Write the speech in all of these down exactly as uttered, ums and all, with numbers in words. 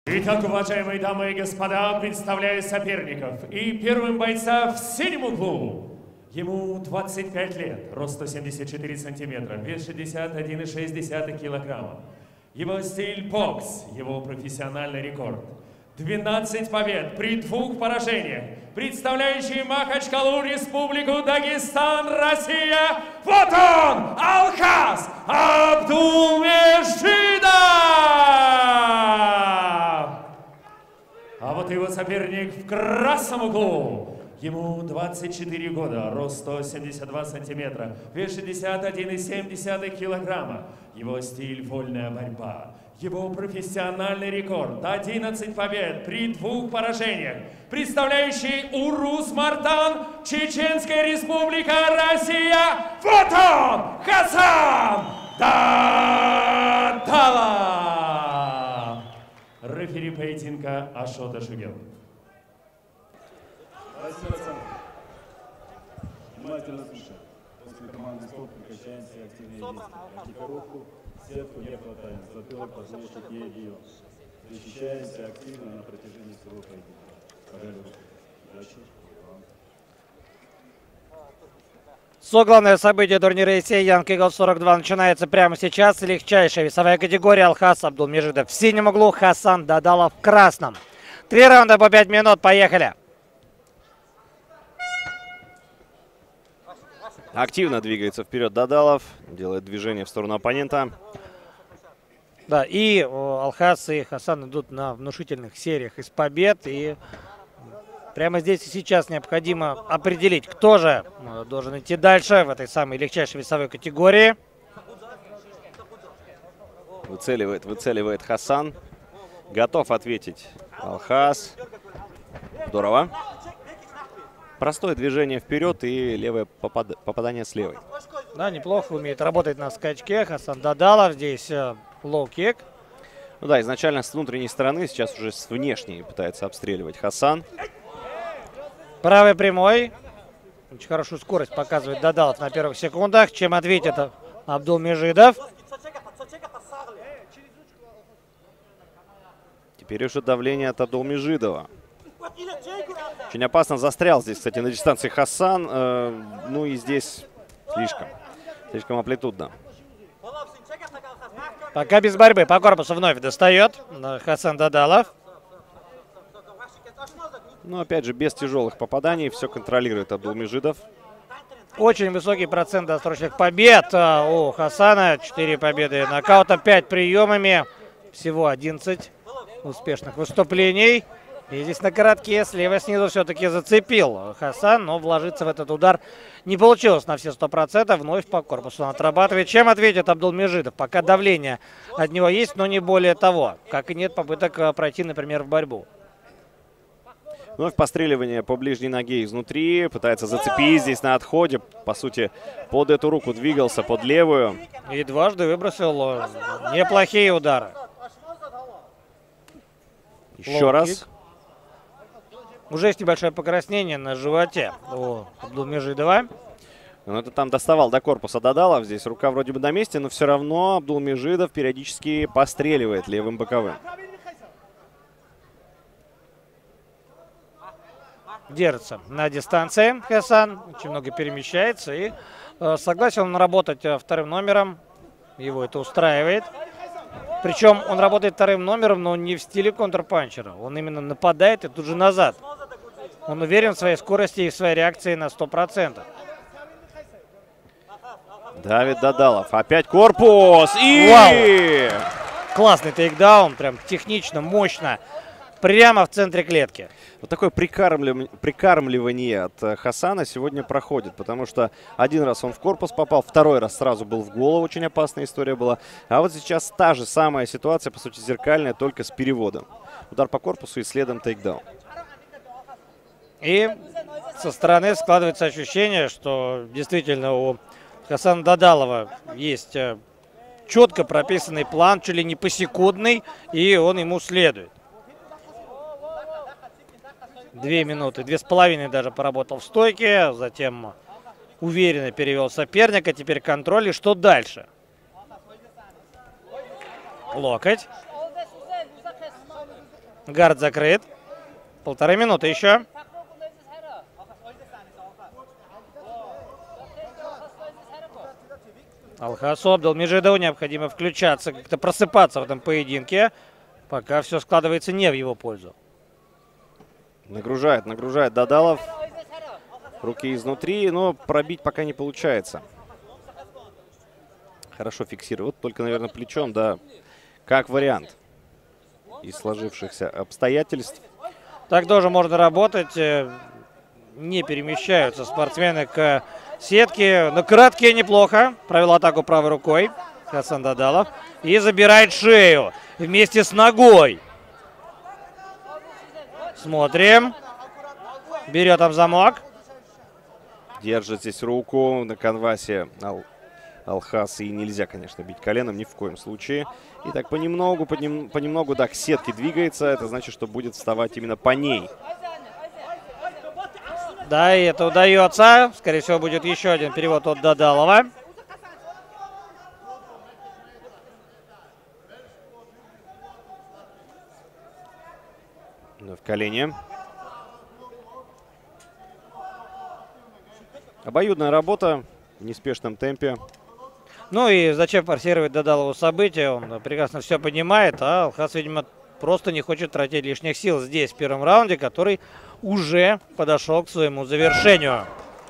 Итак, уважаемые дамы и господа, представляю соперников. И первым бойца в синем углу. Ему двадцать пять лет, рост сто семьдесят четыре сантиметра, вес шестьдесят один и шесть десятых килограмма. Его стиль бокс, его профессиональный рекорд. двенадцать побед при двух поражениях. Представляющий Махачкалу, Республику Дагестан, Россия. Вот он, Алхаз Абдулмежидов! А вот его соперник в красном углу. Ему двадцать четыре года, рост сто семьдесят два сантиметра, вес шестьдесят один и семь десятых килограмма. Его стиль вольная борьба. Его профессиональный рекорд – одиннадцать побед при двух поражениях. Представляющий Урус Мартан, Чеченская Республика, Россия. Вот он, Хасан Дадалов! Рефери поединка Ашота Шугел. Внимательно слушай. После команды стоп прекращаем все активные действия. Экипировку, сетку не хватаем. Затылок, позвоночник не бьем. Защищаемся активно на протяжении всего поединка. Пожалуйста. Удачи. Со главное событие турнира Исей Young Eagle сорок два начинается прямо сейчас. Легчайшая весовая категория. Алхаз Абдулмежидов в синем углу, Хасан Дадалов в красном. Три раунда по пять минут. Поехали. Активно двигается вперед Дадалов, делает движение в сторону оппонента. Да, и Алхаз и Хасан идут на внушительных сериях из побед. И прямо здесь и сейчас необходимо определить, кто же должен идти дальше в этой самой легчайшей весовой категории. Выцеливает, выцеливает Хасан. Готов ответить Алхаз. Здорово. Простое движение вперед и левое попад... попадание с левой. Да, неплохо умеет работать на скачке. Хасан Дадалов здесь лоу-кик. Ну да, изначально с внутренней стороны, сейчас уже с внешней пытается обстреливать Хасан. Правый прямой. Очень хорошую скорость показывает Дадалов на первых секундах. Чем ответит Абдулмежидов. Теперь уже давление от Абдулмежидова. Очень опасно застрял здесь, кстати, на дистанции Хасан. Э, ну и здесь слишком, слишком амплитудно. Пока без борьбы. По корпусу вновь достает Хасан Дадалов. Но опять же, без тяжелых попаданий. Все контролирует Абдулмежидов. Очень высокий процент досрочных побед у Хасана. четыре победы нокаута, пять приемами. Всего одиннадцать успешных выступлений. И здесь на коротке слева снизу все-таки зацепил Хасан, но вложиться в этот удар не получилось на все сто процентов. Вновь по корпусу он отрабатывает. Чем ответит Абдулмежидов? Пока давление от него есть, но не более того. Как и нет попыток пройти, например, в борьбу. Вновь постреливание по ближней ноге изнутри. Пытается зацепить здесь на отходе. По сути, под эту руку двигался, под левую. И дважды выбросил неплохие удары. Еще Лоу раз. Уже есть небольшое покраснение на животе у Абдулмежидова. Ну, это там доставал до корпуса Дадалов. Здесь рука вроде бы на месте, но все равно Абдулмежидов периодически постреливает левым боковым. Держится на дистанции Хасан. Очень много перемещается. И э, согласен он работать вторым номером. Его это устраивает. Причем он работает вторым номером, но не в стиле контрпанчера. Он именно нападает и тут же назад. Он уверен в своей скорости и в своей реакции на сто процентов. Давид Дадалов. Опять корпус. И... Вау! Классный тейкдаун. Прям технично, мощно. Прямо в центре клетки. Вот такое прикармливание, прикармливание от Хасана сегодня проходит, потому что один раз он в корпус попал, второй раз сразу был в голову, очень опасная история была. А вот сейчас та же самая ситуация, по сути зеркальная, только с переводом. Удар по корпусу и следом тейкдаун. И со стороны складывается ощущение, что действительно у Хасана Дадалова есть четко прописанный план, чуть ли не посекундный, и он ему следует. Две минуты, две с половиной даже поработал в стойке, затем уверенно перевел соперника, теперь контроль. И что дальше? Локоть. Гард закрыт. Полторы минуты еще. Алхасу Абдулмежидову необходимо включаться, как-то просыпаться в этом поединке, пока все складывается не в его пользу. Нагружает, нагружает Дадалов. Руки изнутри, но пробить пока не получается. Хорошо фиксирует. Вот только, наверное, плечом, да, как вариант из сложившихся обстоятельств. Так тоже можно работать. Не перемещаются спортсмены к сетке. Но краткие неплохо. Провел атаку правой рукой Хасан Дадалов. И забирает шею вместе с ногой. Смотрим. Берет там замок. Держит здесь руку на канвасе Ал Алхас. И нельзя, конечно, бить коленом ни в коем случае. И так понемногу, понем понемногу, да, к сетке двигается. Это значит, что будет вставать именно по ней. Да, и это удается. Скорее всего, будет еще один перевод от Дадалова. В колене. Обоюдная работа в неспешном темпе. Ну и зачем форсировать Дадалову события? Он прекрасно все понимает, а Алхас, видимо, просто не хочет тратить лишних сил здесь, в первом раунде, который уже подошел к своему завершению.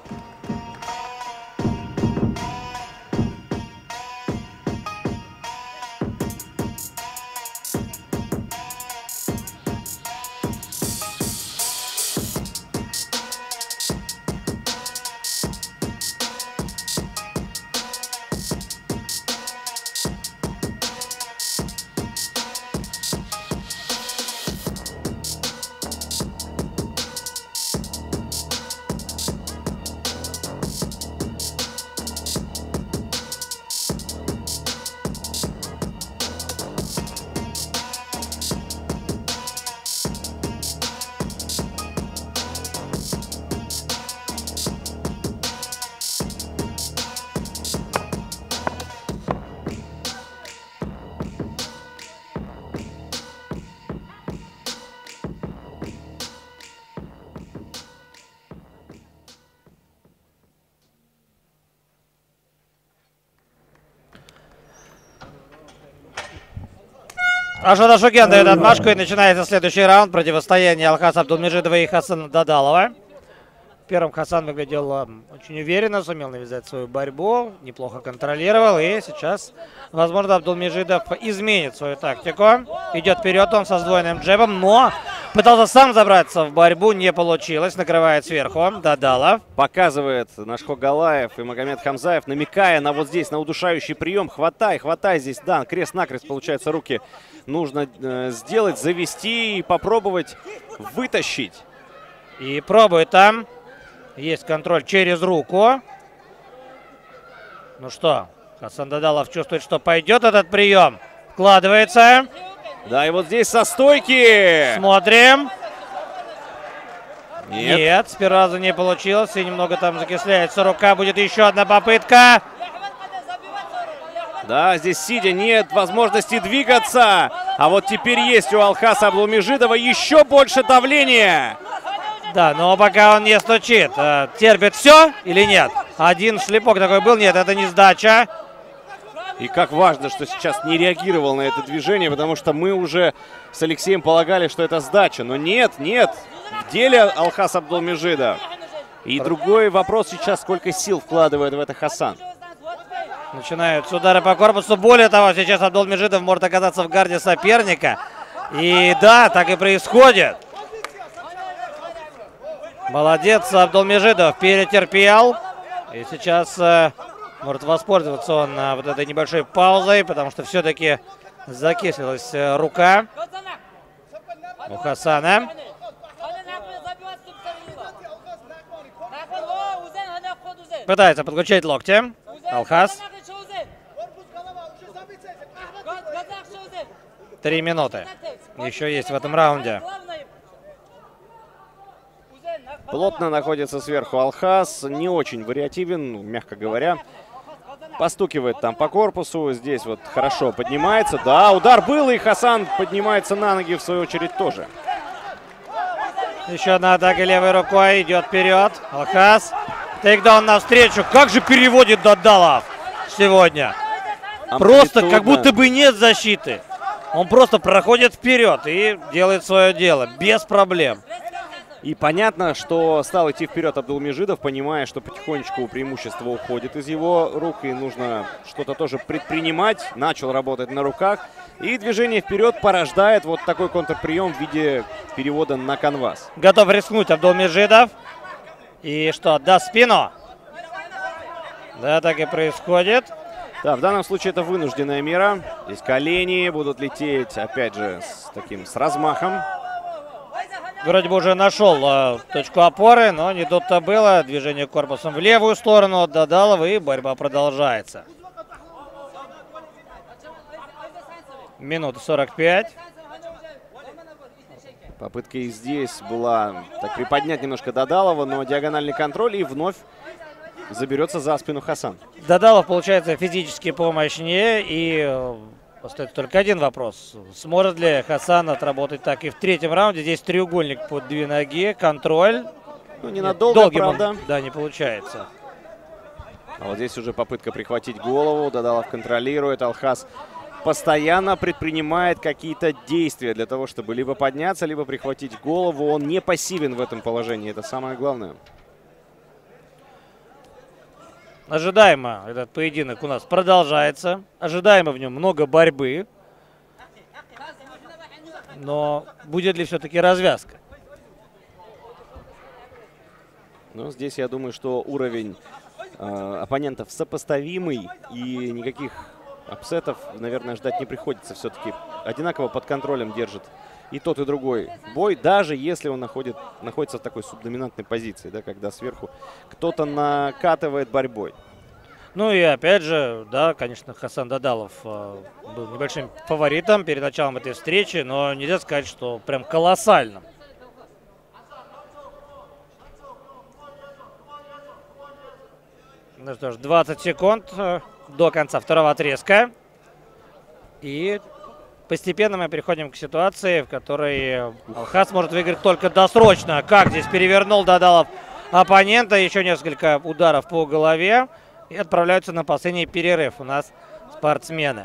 Ашот Ашукян дает отмашку, и начинается следующий раунд. Противостояние Алхаса Абдулмежидова и Хасана Дадалова. Первым Хасан выглядел очень уверенно, сумел навязать свою борьбу, неплохо контролировал. И сейчас, возможно, Абдулмежидов изменит свою тактику. Идет вперед он со сдвоенным джебом, но пытался сам забраться в борьбу, не получилось. Накрывает сверху Дадалов. Показывает Нашхо Галаев и Магомед Хамзаев, намекая на вот здесь, на удушающий прием. Хватай, хватай здесь, да, крест-накрест, получается, руки нужно э, сделать, завести и попробовать вытащить. И пробует там. Есть контроль через руку. Ну что, Хасан Дадалов чувствует, что пойдет этот прием. Вкладывается. Да, и вот здесь со стойки. Смотрим. Нет. Нет, с первого раза не получилось. И немного там закисляется рука. Будет еще одна попытка. Да, здесь сидя нет возможности двигаться. А вот теперь есть у Алхаса Абдулмежидова еще больше давления. Да, но пока он не стучит. Терпит все или нет? Один шлепок такой был. Нет, это не сдача. И как важно, что сейчас не реагировал на это движение, потому что мы уже с Алексеем полагали, что это сдача. Но нет, нет. В деле Алхас Абдулмежидов. И другой вопрос сейчас, сколько сил вкладывает в это Хасан. Начинаются удары по корпусу. Более того, сейчас Абдулмежидов может оказаться в гарде соперника. И да, так и происходит. Молодец, Абдулмежидов перетерпел. И сейчас э, может воспользоваться он э, вот этой небольшой паузой, потому что все-таки закислилась э, рука у Хасана. Пытается подключать локти. Алхас. Три минуты. Еще есть в этом раунде. Плотно находится сверху Алхас. Не очень вариативен, мягко говоря. Постукивает там по корпусу. Здесь вот хорошо поднимается. Да, удар был, и Хасан поднимается на ноги в свою очередь тоже. Еще одна атака левой рукой. Идет вперед. Алхас. Тейкдаун навстречу. Как же переводит Дадалов сегодня. Амплитудно. Просто как будто бы нет защиты. Он просто проходит вперед и делает свое дело. Без проблем. И понятно, что стал идти вперед Абдулмежидов, понимая, что потихонечку преимущество уходит из его рук, и нужно что-то тоже предпринимать. Начал работать на руках, и движение вперед порождает вот такой контрприем в виде перевода на канвас. Готов рискнуть Абдулмежидов. И что, даст спину? Да, так и происходит. Да, в данном случае это вынужденная мера. Здесь колени будут лететь, опять же, с таким, с размахом. Вроде бы уже нашел э, точку опоры, но не тут-то было. Движение корпусом в левую сторону от Дадалова, и борьба продолжается. Минута сорок пять. Попытка и здесь была так приподнять немножко Дадалова, но диагональный контроль, и вновь заберется за спину Хасан. Дадалов, получается, физически помощнее, и э, остается только один вопрос. Сможет ли Хасан отработать так и в третьем раунде? Здесь треугольник под две ноги, контроль. Ну, ненадолго, Долгим правда. Он, да, не получается. А вот здесь уже попытка прихватить голову. Дадалов контролирует. Алхас постоянно предпринимает какие-то действия для того, чтобы либо подняться, либо прихватить голову. Он не пассивен в этом положении. Это самое главное. Ожидаемо этот поединок у нас продолжается. Ожидаемо в нем много борьбы. Но будет ли все-таки развязка? Ну, здесь я думаю, что уровень э, оппонентов сопоставимый. И никаких апсетов, наверное, ждать не приходится. Все-таки одинаково под контролем держит и тот, и другой бой, даже если он находит, находится в такой субдоминантной позиции, да, когда сверху кто-то накатывает борьбой. Ну и опять же, да, конечно, Хасан Дадалов э, был небольшим фаворитом перед началом этой встречи, но нельзя сказать, что прям колоссальным. Ну что ж, двадцать секунд э, до конца второго отрезка. И постепенно мы переходим к ситуации, в которой Алхас может выиграть только досрочно. Как здесь перевернул Дадалов оппонента. Еще несколько ударов по голове. И отправляются на последний перерыв у нас спортсмены.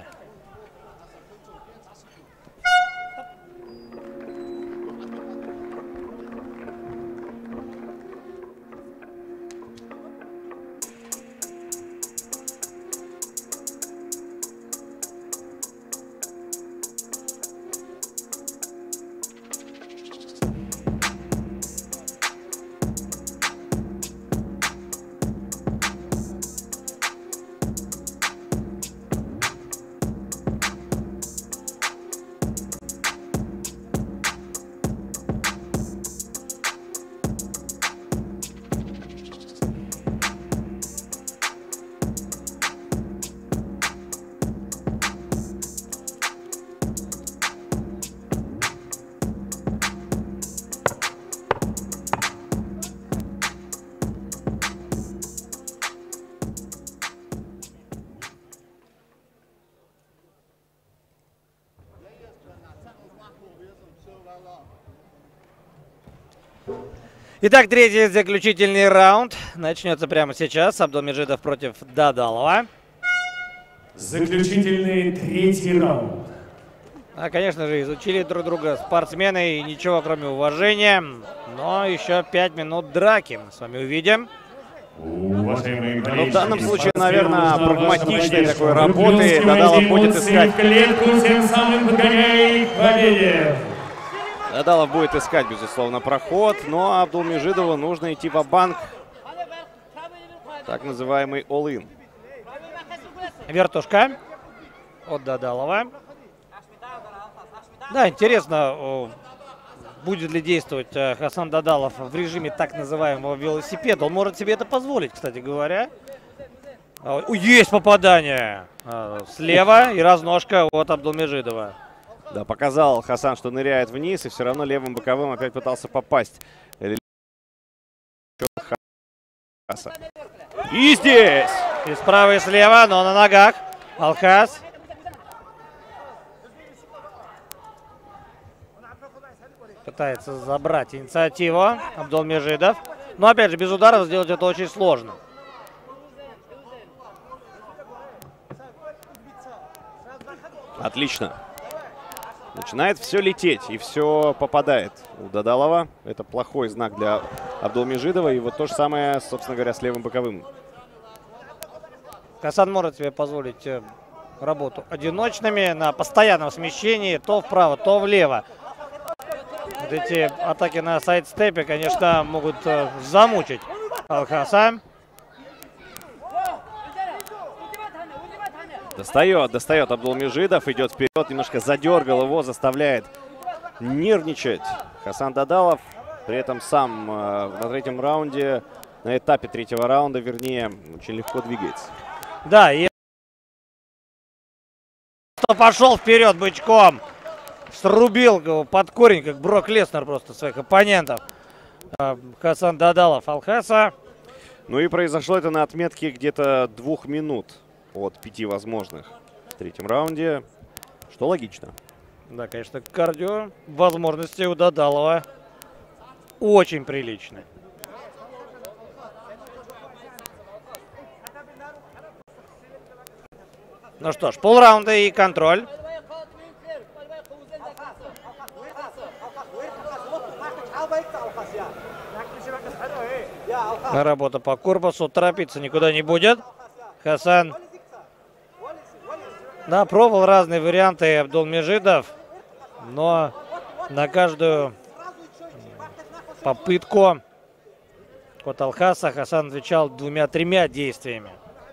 Итак, третий заключительный раунд начнется прямо сейчас. Абдулмежидов против Дадалова. Заключительный третий раунд. А, конечно же, изучили друг друга спортсмены, и ничего кроме уважения. Но еще пять минут драки мы с вами увидим. Ну, в данном случае, наверное, прагматичной такой работы Дадалов будет искать. Клетку, тем самым подгоняя к победе. Дадалов будет искать, безусловно, проход, но Абдулмежидову нужно идти ва-банк. Так называемый all-in. Вертушка от Дадалова. Да, интересно, будет ли действовать Хасан Дадалов в режиме так называемого велосипеда. Он может себе это позволить, кстати говоря. Есть попадание слева и разножка от Абдулмежидова. Да, показал Хасан, что ныряет вниз, и все равно левым боковым опять пытался попасть. И здесь И справа, и слева, но на ногах. Алхас. Пытается забрать инициативу Абдулмежидов. Но опять же, без ударов сделать это очень сложно. Отлично. Начинает все лететь и все попадает у Дадалова. Это плохой знак для Абдулмежидова. И вот то же самое, собственно говоря, с левым боковым. Хасан может себе позволить работу одиночными на постоянном смещении. То вправо, то влево. Вот эти атаки на сайдстепе, конечно, могут замучить Алхаса. Достает, достает Абдулмежидов, идет вперед, немножко задергал его, заставляет нервничать Хасан Дадалов. При этом сам э, на третьем раунде, на этапе третьего раунда, вернее, очень легко двигается. Да, и пошел вперед бычком. Срубил его под корень, как Брок Леснер просто своих оппонентов. Э, Хасан Дадалов Алхаса. Ну и произошло это на отметке где-то двух минут. От пяти возможных в третьем раунде, что логично. Да, конечно, кардио возможности у Дадалова очень приличные. Ну что ж, полраунда и контроль. Работа по корпусу, торопиться никуда не будет. Хасан. Да, пробовал разные варианты Абдулмежидов, но на каждую попытку от Алхаса Хасан отвечал двумя-тремя действиями.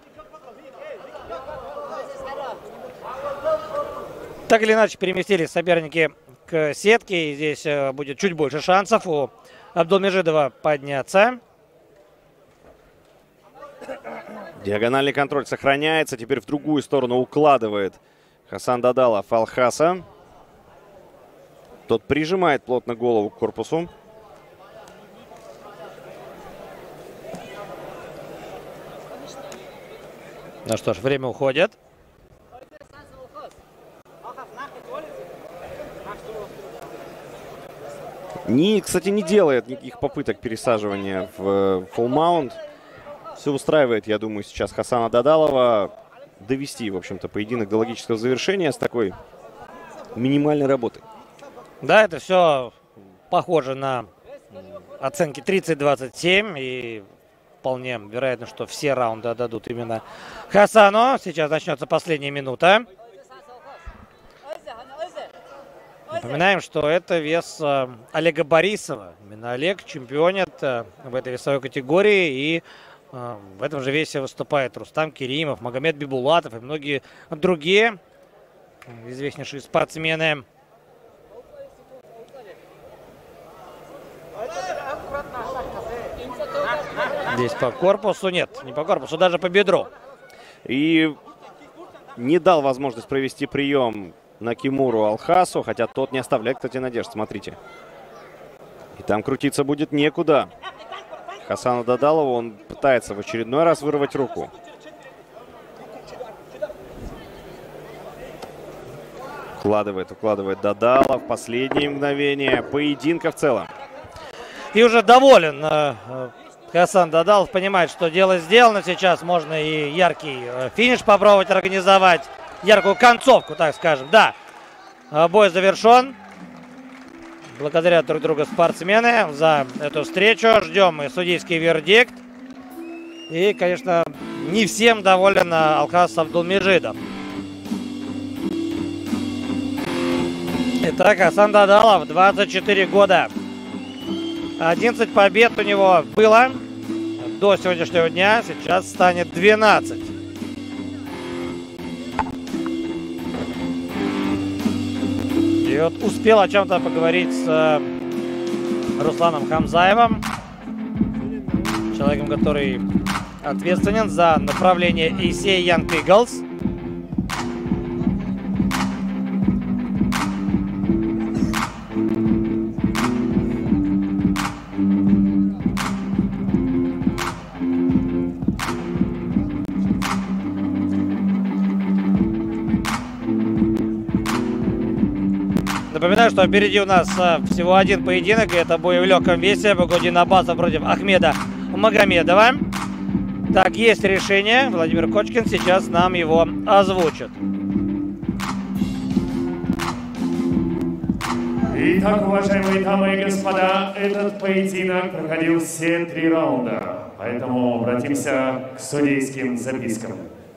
Так или иначе переместились соперники к сетке, и здесь будет чуть больше шансов у Абдулмежидова подняться. Диагональный контроль сохраняется. Теперь в другую сторону укладывает Хасан Дадалов Алхаса. Тот прижимает плотно голову к корпусу. Ну что ж, время уходит. Ни, кстати, не делает никаких попыток пересаживания в full mount. Все устраивает, я думаю, сейчас Хасана Дадалова довести, в общем-то, поединок до логического завершения с такой минимальной работой. Да, это все похоже на оценки тридцать двадцать семь. И вполне вероятно, что все раунды отдадут именно Хасану. Сейчас начнется последняя минута. Напоминаем, что это вес э, Олега Борисова. Именно Олег чемпионит э, в этой весовой категории. И э, в этом же весе выступает Рустам Керимов, Магомед Бибулатов и многие другие известнейшие спортсмены. Здесь по корпусу нет, не по корпусу, даже по бедру. И не дал возможность провести прием на Кимуру Алхасу, хотя тот не оставляет, кстати, надежд. Смотрите. И там крутиться будет некуда. Хасану Дадалову он пытается в очередной раз вырвать руку. Укладывает, укладывает Дадалов. Последние мгновения поединка в целом. И уже доволен э, Хасан Дадалов, понимает, что дело сделано. Сейчас можно и яркий э, финиш попробовать организовать. Яркую концовку, так скажем. Да, бой завершен. Благодарят друг друга спортсмены за эту встречу. Ждем и судейский вердикт. И, конечно, не всем доволен Алхас Абдулмежидов. Итак, Хасан Дадалов, двадцать четыре года. одиннадцать побед у него было до сегодняшнего дня. Сейчас станет двенадцать. И вот успел о чем-то поговорить с э, Русланом Хамзаевым, человеком, который ответственен за направление эй си эй Young Eagles. Напоминаю, что впереди у нас а, всего один поединок, и это бой в легком весе. Багаудин Аббасов против Ахмеда Магомедова. Так, есть решение. Владимир Кочкин сейчас нам его озвучит. Итак, уважаемые дамы и господа, этот поединок проходил все три раунда. Поэтому обратимся к судейским запискам.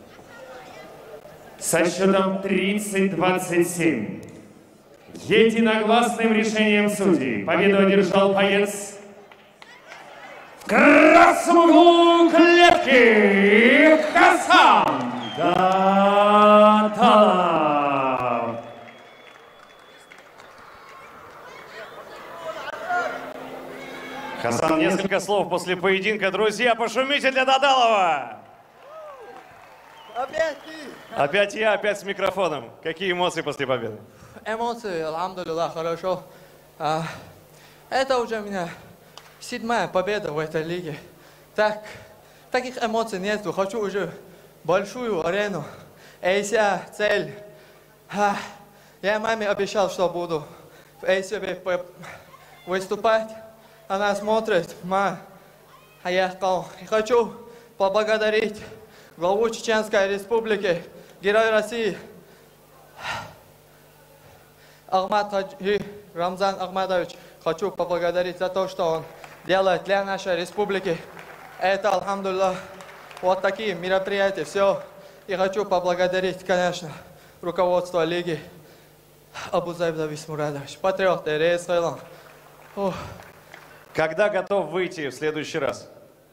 Со счетом тридцать двадцать семь. Единогласным решением судей победу одержал боец в красном углу клетки Хасан Гаталов. Хасан, несколько слов после поединка. Друзья, пошумите для Дадалова! Опять ты! Опять я, опять с микрофоном. Какие эмоции после победы? Эмоции, алхамдулилlah, хорошо. А, это уже у меня седьмая победа в этой лиге. Так, таких эмоций нету. Хочу уже большую арену. Эйся, цель. А, я маме обещал, что буду в Эйсе выступать. Она смотрит, ма, а я сказал, хочу поблагодарить главу Чеченской Республики, Герой России, Ахмад Хаджи Рамзан Ахмадович. Хочу поблагодарить за то, что он делает для нашей республики. Это, алхамдулилlah, вот такие мероприятия, все. И хочу поблагодарить, конечно, руководство лиги Абузаев Давис Мурадович, патриот, Рейс Хайлан. Когда готов выйти в следующий раз?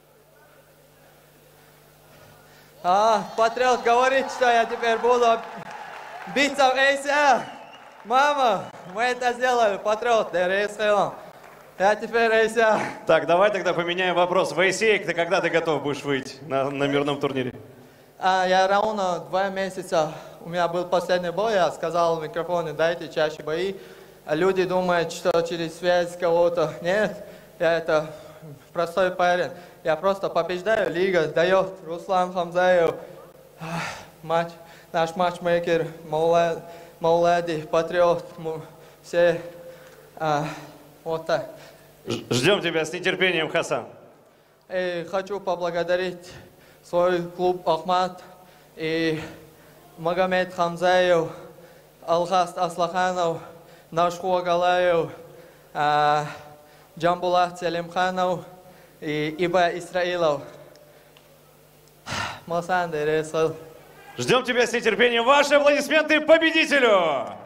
А, патриот говорит, что я теперь буду биться в Эйсе. Мама, мы это сделали, патриот, Рейс Хайлан. Я теперь Эйсе. Так, давай тогда поменяем вопрос. В Эйсе, ты когда ты готов будешь выйти на, на мирном турнире? А, я ровно два месяца, у меня был последний бой, я сказал в микрофоне, дайте чаще бои. А люди думают, что через связь кого-то. Нет, я это простой парень. Я просто побеждаю, лига дает. Руслан Хамзаев, матч, наш матчмейкер, Маулади, патриот, все а, вот так. Ждем тебя с нетерпением, Хасан. И хочу поблагодарить свой клуб Ахмад и Магомед Хамзаев, Алхас Аслаханов, Нашху Агалаев, а, Джамбулат Селимханов и Иба Исраилов. Ждем тебя с нетерпением. Ваши аплодисменты победителю!